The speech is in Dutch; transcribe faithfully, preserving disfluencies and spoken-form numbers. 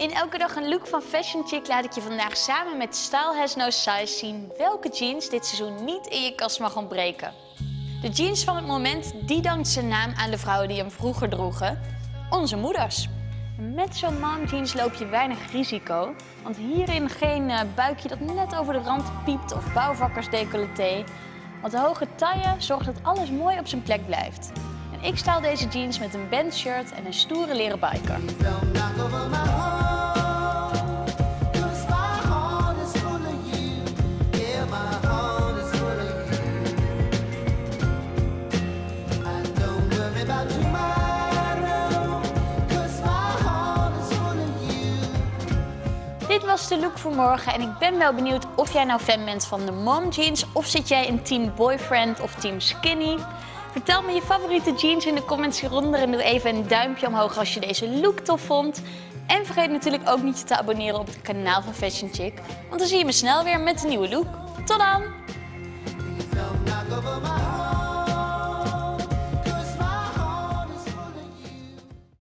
In elke dag een look van Fashion Chick laat ik je vandaag samen met Style Has No Size zien welke jeans dit seizoen niet in je kast mag ontbreken. De jeans van het moment die dankt zijn naam aan de vrouwen die hem vroeger droegen, onze moeders. Met zo'n mom jeans loop je weinig risico, want hierin geen uh, buikje dat net over de rand piept of bouwvakkersdecolleté. Want de hoge taille zorgt dat alles mooi op zijn plek blijft. En ik style deze jeans met een bandshirt en een stoere leren biker. Dit was de look voor morgen en ik ben wel benieuwd of jij nou fan bent van de mom jeans of zit jij in team boyfriend of team skinny. Vertel me je favoriete jeans in de comments hieronder en doe even een duimpje omhoog als je deze look tof vond. En vergeet natuurlijk ook niet je te abonneren op het kanaal van Fashion Chick, want dan zie je me snel weer met een nieuwe look. Tot dan!